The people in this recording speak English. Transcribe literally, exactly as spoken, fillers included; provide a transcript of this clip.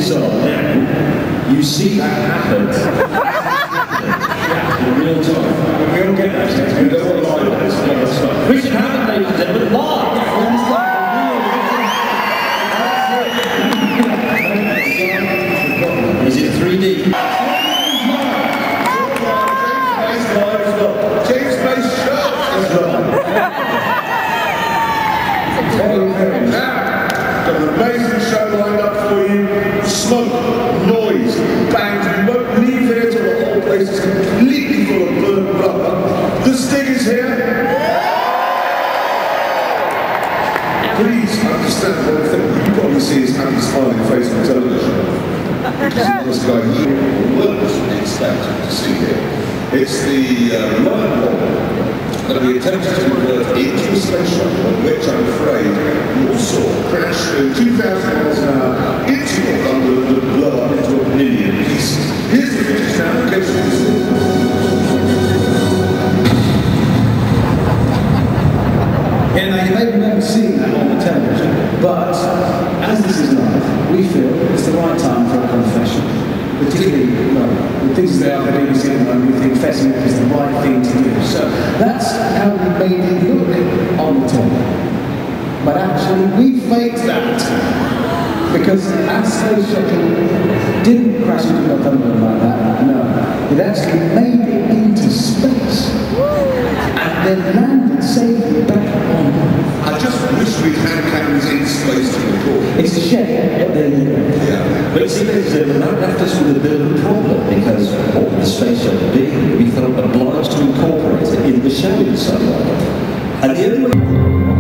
lids on now, you see that happen. In real time. We all get that. We don't want to lie about this. We should have it, ladies and gentlemen, live. Is it three D? James Bay's shirt as well. Now, got an amazing show lined up for you. Smoke, noise, bangs. We won't leave here till the whole place is completely full of burnt rubber. The Sting is here. Please understand one thing. You probably see his happy smiling face on television. Because this guy here works expected to see here. It's the uh, lion wall that we attempted to convert into a space shuttle, which I'm afraid you all saw crash through two thousand miles an hour into your thunder and blow up into a million pieces. Here's the footage now in case you can see. Yeah, now you may remember seeing that on the television, but as this is live, we feel it's the right time for a confession. Particularly, well, with things as they are for B B C at the moment, we think fessing up is the right thing to do. So that's how we made it look on the telly. But actually, we faked that. Because our space shuttle didn't crash into a thunder like that, no. It actually made it into space. And then landed safely back on Earth. I just wish we'd had cameras in space to record. It's a shame, but there you go. Yeah. But see, ladies and gentlemen, that left us with a bit of a problem because of the space shuttle being, we felt obliged to incorporate it in the show in some way. And the only way